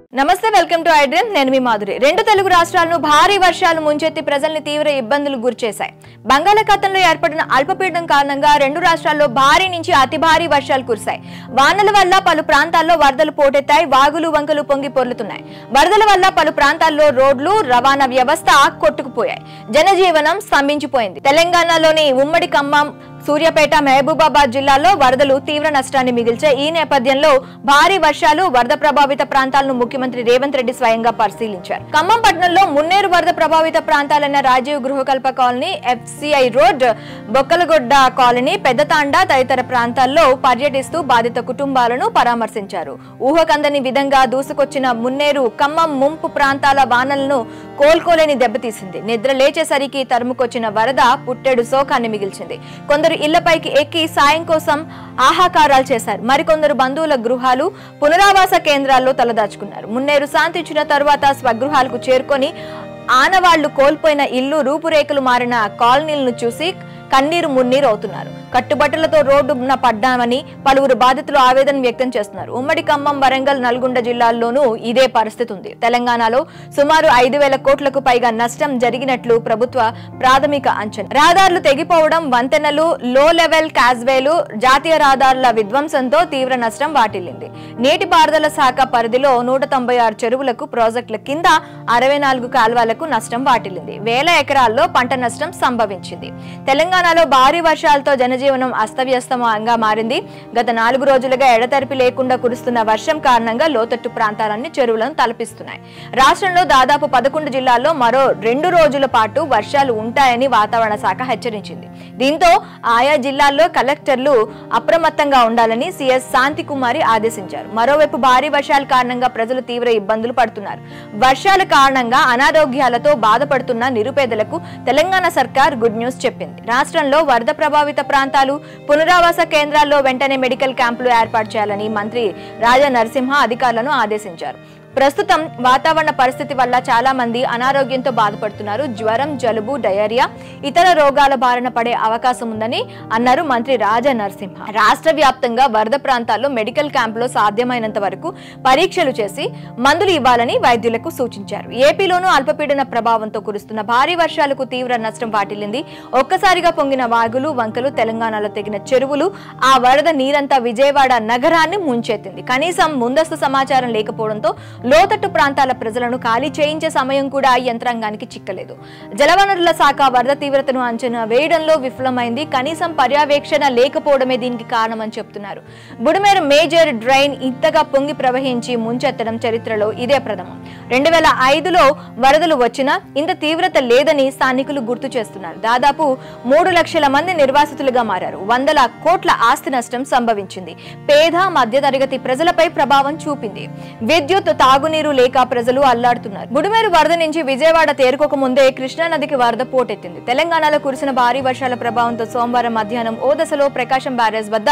నమస్తే, welcome to iDream. నేను మీ మాధురి. రెండు తెలుగు రాష్ట్రాలను భారీ వర్షాలు ముంచెత్తి ప్రజల్ని తీవ్ర ఇబ్బందులు గురిచేశాయి. బంగాళాఖాతంలో ఏర్పడిన అల్పపీడనం కారణంగా రెండు రాష్ట్రాల్లో భారీ నుంచి అతి భారీ వర్షాలు కురిశాయి. వానల వల్ల పలు ప్రాంతాల్లో వరదలు పోటెత్తాయి. వాగులు వంకలు పొంగి పొర్లుతున్నాయి. వరదల వల్ల పలు ప్రాంతాల్లో రోడ్లు, రవాణా వ్యవస్థ కొట్టుకుపోయాయి. జనజీవనం స్తంభించిపోయింది. తెలంగాణలోని ఉమ్మడి ఖమ్మం, సూర్యాపేట, మహబూబాబాద్ జిల్లాల్లో వరదలు తీవ్ర నష్టాన్ని మిగిల్చాయి. ఈ నేపథ్యంలో భారీ వర్షాలు, వరద ప్రభావిత ప్రాంతాలను ముఖ్యమంత్రి రేవంత్ రెడ్డి స్వయంగా పరిశీలించారు. ఖమ్మం పట్టణంలో మున్నేరు వరద ప్రభావిత ప్రాంతాలైన Rajiv Gruhakalpa colony, FCI road, Bokkalagodda colony, Peddatanda తదితర ప్రాంతాల్లో పర్యటిస్తూ బాధిత కుటుంబాలను పరామర్శించారు. ఊహకందని విధంగా దూసుకొచ్చిన మున్నేరు ఖమ్మం ముంపు ప్రాంతాల వానలను కోలుకోలేని దెబ్బతీసింది. నిద్ర లేచేసరికి తరుముకొచ్చిన వరద పుట్టెడు శోకాన్ని మిగిల్చింది. కొందరు ఇళ్లపైకి ఎక్కి సాయం కోసం ఆహాకారాలు చేశారు. మరికొందరు బంధువుల గృహాలు, పునరావాస కేంద్రాల్లో తలదాచుకున్నారు. మున్నేరు శాంతించిన తరువాత స్వగృహాలకు చేరుకొని ఆనవాళ్లు కోల్పోయిన ఇల్లు, రూపురేఖలు మారిన కాలనీలను చూసి కన్నీరు మున్నీరు అవుతున్నారు. కట్టుబట్టలతో రోడ్డున పడ్డామని పలువురు బాధితులు ఆవేదన వ్యక్తం చేస్తున్నారు. ఉమ్మడి ఖమ్మం, వరంగల్, నల్గొండ జిల్లాల్లోనూ ఇదే పరిస్థితి ఉంది. తెలంగాణలో సుమారు 5,000 కోట్లకు పైగా నష్టం జరిగినట్లు ప్రభుత్వ ప్రాథమిక అంచనా. రహదారులు తెగిపోవడం, వంతెనలు, లో లెవెల్ కాజ్వేలు, జాతీయ రహదారుల విధ్వంసంతో తీవ్ర నష్టం వాటిల్లింది. నీటిపారుదల శాఖ పరిధిలో 196 చెరువులకు, ప్రాజెక్టుల కింద 64 కాల్వలకు నష్టం వాటిల్లింది. వేల ఎకరాల్లో పంట నష్టం సంభవించింది. తెలంగాణలో భారీ వర్షాలతో జనజీవనం అస్తవ్యస్తంగా మారింది. గత 4 రోజులుగా ఎడతెరిపి లేకుండా కురుస్తున్న వర్షం కారణంగా లోతట్టు ప్రాంతాలన్నీ చెరువులను తలపిస్తున్నాయి. రాష్ట్రంలో దాదాపు 11 జిల్లాల్లో మరో 2 రోజుల పాటు వర్షాలు ఉంటాయని వాతావరణ శాఖ హెచ్చరించింది. దీంతో ఆయా జిల్లాల్లో కలెక్టర్లు అప్రమత్తంగా ఉండాలని సిఎస్ శాంతికుమారి ఆదేశించారు. మరోవైపు భారీ వర్షాల కారణంగా ప్రజలు తీవ్ర ఇబ్బందులు పడుతున్నారు. వర్షాల కారణంగా అనారోగ్యాలతో బాధపడుతున్న నిరుపేదలకు తెలంగాణ సర్కార్ గుడ్ న్యూస్ చెప్పింది. రాష్ట్రంలో వరద ప్రభావిత ప్రాంతాలు, పునరావాస కేంద్రాల్లో వెంటనే మెడికల్ క్యాంపులు ఏర్పాటు చేయాలని మంత్రి రాజా నరసింహ అధికారులను ఆదేశించారు. ప్రస్తుతం వాతావరణ పరిస్థితి వల్ల చాలా మంది అనారోగ్యంతో బాధపడుతున్నారు. జ్వరం, జలుబు, డయేరియా, ఇతర రోగాల బారిన పడే అవకాశం ఉందని అన్నారు మంత్రి రాజా నరసింహ. రాష్ట్ర వ్యాప్తంగా వరద ప్రాంతాల్లో మెడికల్ క్యాంపులో సాధ్యమైనంత వరకు పరీక్షలు చేసి మందులు ఇవ్వాలని వైద్యులకు సూచించారు. ఏపీలోనూ అల్పపీడన ప్రభావంతో కురుస్తున్న భారీ వర్షాలకు తీవ్ర నష్టం వాటిల్లింది. ఒక్కసారిగా పొంగిన వాగులు, వంకలు, తెలంగాణలో తెగిన చెరువులు, ఆ వరద నీరంతా విజయవాడ నగరాన్ని ముంచెత్తింది. కనీసం ముందస్తు సమాచారం లేకపోవడంతో లోతట్టు ప్రాంతాల ప్రజలను ఖాళీ చేయించే సమయం కూడా యంత్రాంగానికి చిక్కలేదు. జలవనరుల శాఖ వరద తీవ్రతను అంచనా వేయడంలో విఫలమైంది. కనీసం పర్యవేక్షణ లేకపోవడమే దీనికి కారణమని చెప్తున్నారు. బుడమేరు మేజర్ డ్రైన్ ఇంతగా పొంగి ప్రవహించి ముంచెత్తడం చరిత్రలో ఇదే ప్రథమం. 2005లో వరదలు వచ్చినా ఇంత తీవ్రత లేదని స్థానికులు గుర్తు చేస్తున్నారు. దాదాపు 3 లక్షల మంది నిర్వాసితులుగా మారారు. 100 కోట్ల ఆస్తి నష్టం సంభవించింది. పేద, మధ్యతరగతి ప్రజలపై ప్రభావం చూపింది. విద్యుత్, తాగునీరు లేక ప్రజలు అల్లాడుతున్నారు. బుడమేరు వరద నుంచి విజయవాడ తేరుకోక ముందే కృష్ణా నదికి వరద పోటెత్తింది. తెలంగాణలో కురిసిన భారీ వర్షాల ప్రభావంతో సోమవారం మధ్యాహ్నం ఓ దశలో ప్రకాశం బ్యారేజ్ వద్ద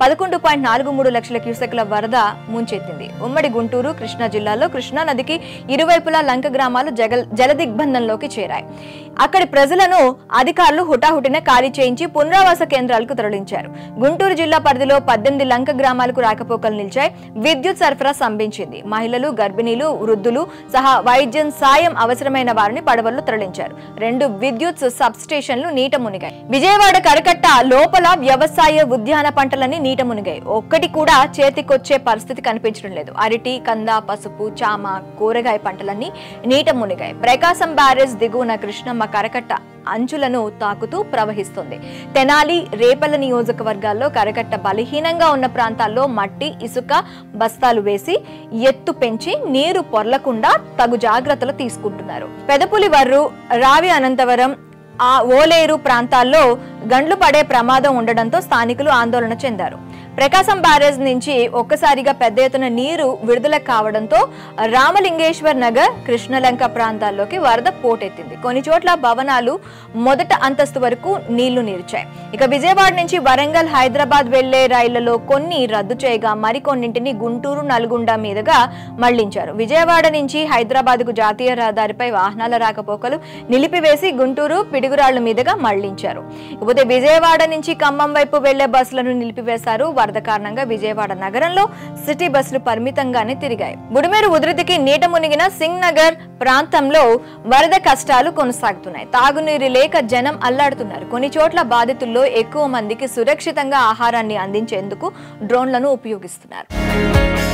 11.43 లక్షల క్యూసెక్ల వరద ముంచెత్తింది. ఉమ్మడి గుంటూరు, కృష్ణా జిల్లాలో కృష్ణా నదికి ఇరువైపులా లంక గ్రామాలు జలదిగ్బంధంలోకి చేరాయి. అక్కడి ప్రజలను అధికారులు హుటాహుటిన ఖాళీ చేయించి పునరావాస కేంద్రాలకు తరలించారు. గుంటూరు జిల్లా పరిధిలో 18 లంక గ్రామాలకు రాకపోకలు నిలిచాయి. విద్యుత్ సరఫరా స్తంభించింది. మహిళలు, గర్భిణీలు, వృద్ధులు సహా వైద్యం సాయం అవసరమైన వారిని పడవల్లో తరలించారు. 2 విద్యుత్ సబ్ స్టేషన్లు నీట మునిగాయి. విజయవాడ కరకట్ట లోపల వ్యవసాయ, ఉద్యాన పంటలన్నీ నీట మునిగాయి. ఒక్కటి కూడా చేతికొచ్చే పరిస్థితి కనిపించడం లేదు. అరటి, కంద, పసుపు, చామ, కూరగాయ పంటలన్నీ నీట మునిగాయి. ప్రకాశం బ్యారేజ్ దిగువన కృష్ణమ్మ కరకట్ట అంచులను తాకుతూ ప్రవహిస్తుంది. తెనాలి, రేపల్ల నియోజకవర్గాల్లో కరకట్ట బలహీనంగా ఉన్న ప్రాంతాల్లో మట్టి, ఇసుక బస్తాలు వేసి ఎత్తు పెంచి నీరు పొర్లకుండా తగు జాగ్రత్తలు తీసుకుంటున్నారు. పెదపులివర్రు, రావి అనంతవరం, ఓలేరు ప్రాంతాల్లో గండ్లు పడే ప్రమాదం ఉండడంతో స్థానికులు ఆందోళన చెందారు. ప్రకాశం బ్యారేజ్ నుంచి ఒక్కసారిగా పెద్ద ఎత్తున నీరు విడుదల కావడంతో రామలింగేశ్వర్ నగర్, కృష్ణలంక ప్రాంతాల్లోకి వరద పోటెత్తింది. కొన్ని చోట్ల భవనాలు మొదట అంతస్తు వరకు నీళ్లు నిలిచాయి. ఇక విజయవాడ నుంచి వరంగల్, హైదరాబాద్ వెళ్లే రైళ్లలో కొన్ని రద్దు చేయగా మరికొన్నింటిని గుంటూరు, నల్గొండ మీదుగా మళ్లించారు. విజయవాడ నుంచి హైదరాబాద్ కు జాతీయ రహదారిపై వాహనాల రాకపోకలు నిలిపివేసి గుంటూరు, పిడుగురాళ్ల మీదుగా మళ్లించారు. ఇకపోతే విజయవాడ నుంచి ఖమ్మం వైపు వెళ్లే బస్సులను నిలిపివేశారు. వరద కారణంగా విజయవాడ నగరంలో సిటీ బస్సులు పరిమితంగానే తిరిగాయి. బుడమేరు ఉధృతికి నీట మునిగిన సింగ్ నగర్ ప్రాంతంలో వరద కష్టాలు కొనసాగుతున్నాయి. తాగునీరు లేక జనం అల్లాడుతున్నారు. కొన్ని చోట్ల బాధితుల్లో ఎక్కువ మందికి సురక్షితంగా ఆహారాన్ని అందించేందుకు డ్రోన్లను ఉపయోగిస్తున్నారు.